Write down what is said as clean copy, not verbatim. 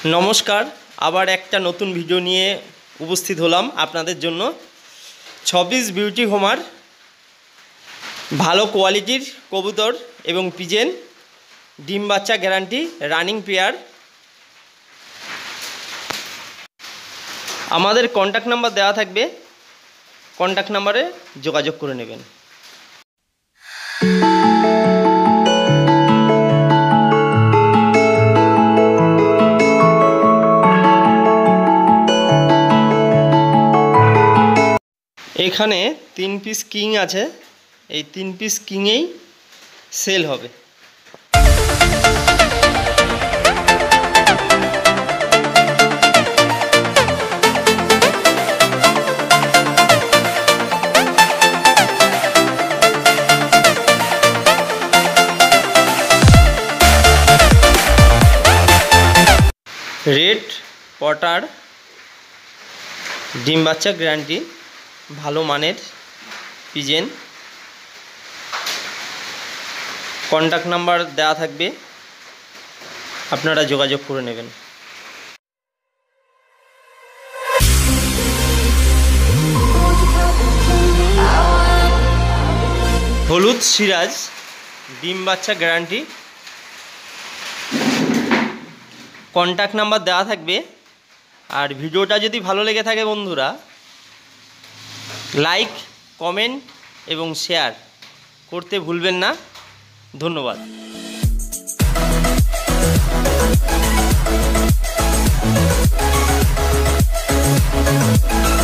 नमस्कार आबार एक नतून भिडियो निये उपस्थित हलाम आपनादेर जन्य 26 बिउटी होमार भालो क्वालिटिर कबुतर एवं पिजेन डिम बाच्चा ग्यारांटी रानिंग पेयर आमादेर कन्टैक्ट नम्बर देওয়া থাকবে कन्टैक्ट नम्बरे যোগাযোগ করে নেবেন। এখানে 3 পিস কিং আছে, এই 3 পিস কিংই সেল হবে। रेड पटार डिम बाच्चा ग्यारांटी भालो मानेर पिजेन कन्टैक्ट नम्बर देওয়া থাকবে আপনারা যোগাযোগ করে নেবেন। হলুদ সিরাজ ডিম বাচ্চা গ্যারান্টি कन्टैक्ट नम्बर देওয়া থাকবে। আর ভিডিওটা যদি ভালো লেগে থাকে বন্ধুরা लाइक कमेंट एवं शेयर करते भूलबेन ना। धन्यवाद।